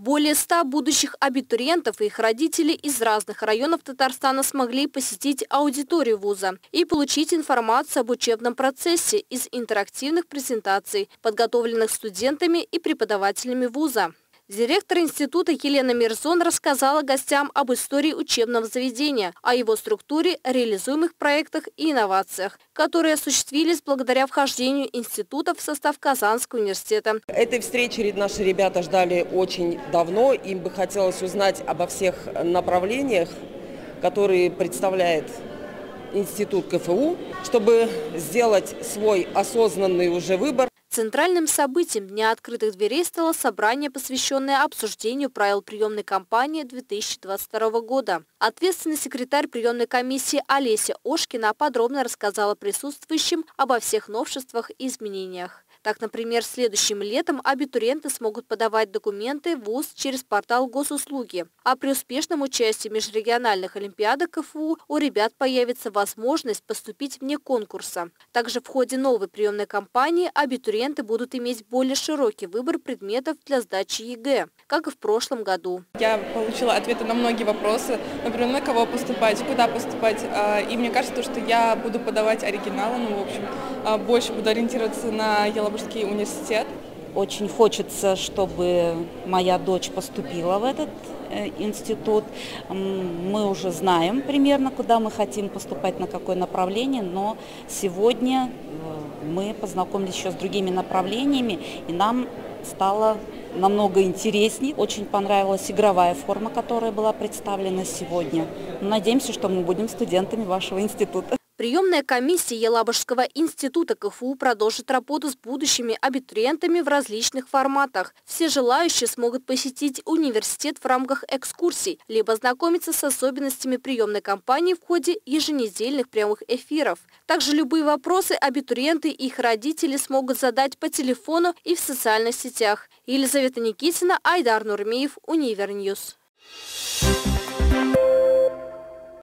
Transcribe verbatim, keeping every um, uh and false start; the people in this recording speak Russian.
Более ста будущих абитуриентов и их родителей из разных районов Татарстана смогли посетить аудиторию вуза и получить информацию об учебном процессе из интерактивных презентаций, подготовленных студентами и преподавателями вуза. Директор института Елена Мирзон рассказала гостям об истории учебного заведения, о его структуре, реализуемых проектах и инновациях, которые осуществились благодаря вхождению института в состав Казанского университета. Этой встречи наши ребята ждали очень давно. Им бы хотелось узнать обо всех направлениях, которые представляет институт ка эф у, чтобы сделать свой осознанный уже выбор. Центральным событием Дня открытых дверей стало собрание, посвященное обсуждению правил приемной кампании две тысячи двадцать второго года. Ответственный секретарь приемной комиссии Олеся Ошкина подробно рассказала присутствующим обо всех новшествах и изменениях. Так, например, следующим летом абитуриенты смогут подавать документы в вуз через портал госуслуги. А при успешном участии в межрегиональных олимпиадах ка эф у у ребят появится возможность поступить вне конкурса. Также в ходе новой приемной кампании абитуриенты будут иметь более широкий выбор предметов для сдачи е гэ, как и в прошлом году. Я получила ответы на многие вопросы, например, на кого поступать, куда поступать. И мне кажется, что я буду подавать оригиналы, ну, в общем, больше буду ориентироваться на Елабужский университет. Очень хочется, чтобы моя дочь поступила в этот институт. Мы уже знаем примерно, куда мы хотим поступать, на какое направление, но сегодня мы познакомились еще с другими направлениями, и нам стало намного интереснее. Очень понравилась игровая форма, которая была представлена сегодня. Надеемся, что мы будем студентами вашего института. Приемная комиссия Елабужского института ка эф у продолжит работу с будущими абитуриентами в различных форматах. Все желающие смогут посетить университет в рамках экскурсий, либо ознакомиться с особенностями приемной кампании в ходе еженедельных прямых эфиров. Также любые вопросы абитуриенты и их родители смогут задать по телефону и в социальных сетях. Елизавета Никитина, Айдар Нурмиев, Универньюз.